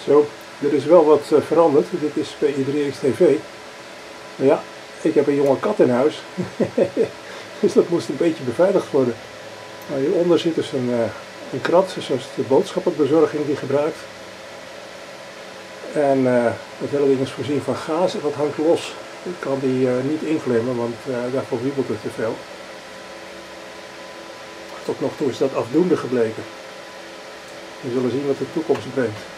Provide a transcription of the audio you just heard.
Zo, er is wel wat veranderd. Dit is bij Idrix TV. Maar ja, ik heb een jonge kat in huis. Dus dat moest een beetje beveiligd worden. Nou, hieronder zit dus een krat, zoals de boodschappenbezorging die gebruikt. En het hele ding is voorzien van gaas en dat hangt los. Ik kan die niet inklemmen, want daarvoor wiebelt het te veel. Tot nog toe is dat afdoende gebleken. We zullen zien wat de toekomst brengt.